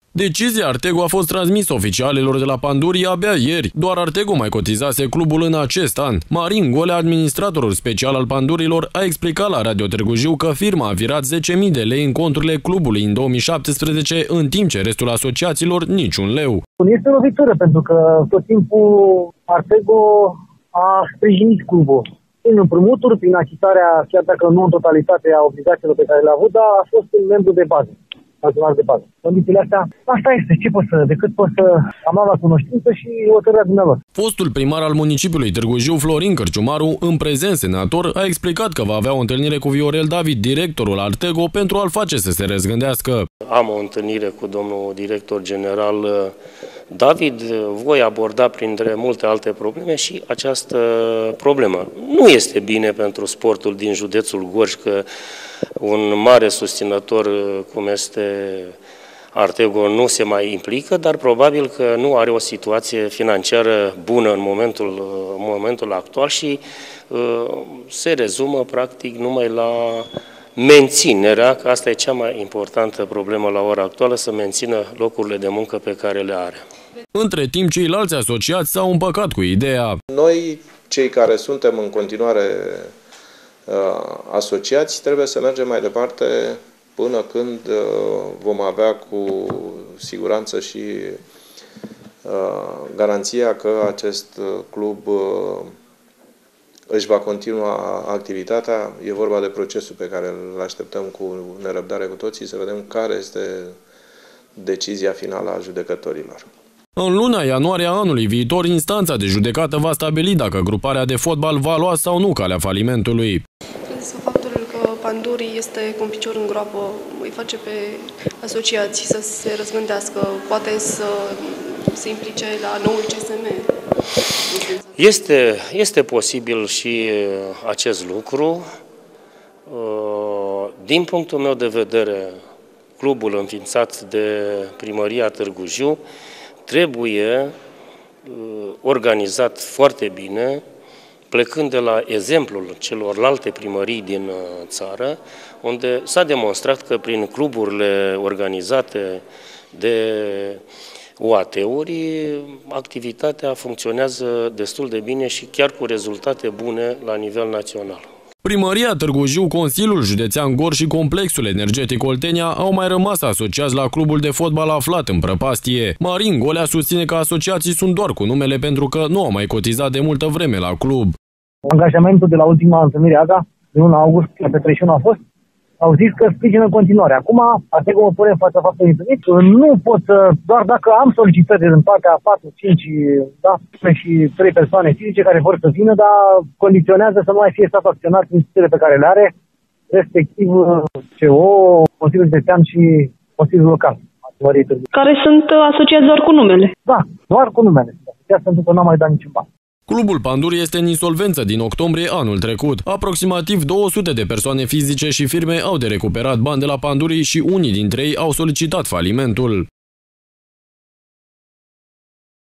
Decizia Artego a fost transmisă oficialilor de la Pandurii abia ieri. Doar Artego mai cotizase clubul în acest an. Marin Golea, administratorul special al Pandurilor, a explicat la Radio Târgu Jiu că firma a virat 10.000 de lei în conturile clubului în 2017, în timp ce restul asociațiilor niciun leu. Este lovitură pentru că tot timpul Artego a sprijinit clubul. Prin împrumuturi, prin achitarea, chiar dacă nu în totalitate, a obligațiilor pe care le-a avut, dar a fost un membru de bază. De bază. Condițiile astea, asta este. Ce pot să, decât pot să am luat la cunoștință și hotărârea dumneavoastră. Fostul primar al municipiului Târgu Jiu, Florin Cărciumaru, în prezent senator, a explicat că va avea o întâlnire cu Viorel David, directorul Artego, pentru a-l face să se răzgândească. Am o întâlnire cu domnul director general David, voi aborda printre multe alte probleme și această problemă. Nu este bine pentru sportul din județul Gorj că un mare susținător cum este Artego nu se mai implică, dar probabil că nu are o situație financiară bună în momentul actual și se rezumă practic numai la menținerea, că asta e cea mai importantă problemă la ora actuală, să mențină locurile de muncă pe care le are. Între timp, ceilalți asociați s-au împăcat cu ideea. Noi, cei care suntem în continuare asociați, trebuie să mergem mai departe până când vom avea cu siguranță și garanția că acest club își va continua activitatea. E vorba de procesul pe care îl așteptăm cu nerăbdare cu toții, să vedem care este decizia finală a judecătorilor. În luna ianuarie a anului viitor, instanța de judecată va stabili dacă gruparea de fotbal va lua sau nu calea falimentului. Credeți că faptul că Pandurii este cu un picior în groapă îi face pe asociații să se răzgândească, poate să se implice la noul CSM? Este posibil și acest lucru. Din punctul meu de vedere, clubul înființat de Primăria Târgu Jiu trebuie organizat foarte bine, plecând de la exemplul celorlalte primării din țară, unde s-a demonstrat că prin cluburile organizate de UAT-uri, activitatea funcționează destul de bine și chiar cu rezultate bune la nivel național. Primăria Târgu Jiu, Consiliul Județean Gorj și Complexul Energetic Oltenia au mai rămas asociați la clubul de fotbal aflat în prăpastie. Marin Golea susține că asociații sunt doar cu numele pentru că nu au mai cotizat de multă vreme la club. Angajamentul de la ultima întâlnire AGA, de 1 august, la pe 31 a fost, au zis că sprijină în continuare. Acum, Artego mă pune în fața faptului întâlnit. Nu pot să, doar dacă am solicitări din partea 4, 5, da, și 3 persoane fizice care vor să vină, dar condiționează să nu mai fie stat acționat în instituțiile pe care le are, respectiv CO, Consiliul Județean și Consiliul Local. Care sunt asociați doar cu numele? Da, doar cu numele. Asociați pentru că n-am mai dat niciun ban. Clubul Pandurii este în insolvență din octombrie anul trecut. Aproximativ 200 de persoane fizice și firme au de recuperat bani de la Pandurii și unii dintre ei au solicitat falimentul.